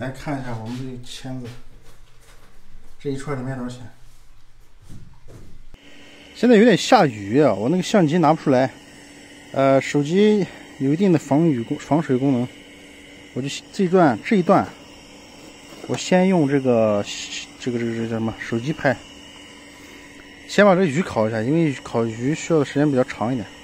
来看一下我们这个签子，这一串里面多少钱？现在有点下雨啊，我那个相机拿不出来。手机有一定的防水功能，我就这一段，我先用这个叫什么手机拍，先把这鱼烤一下，因为烤鱼需要的时间比较长一点。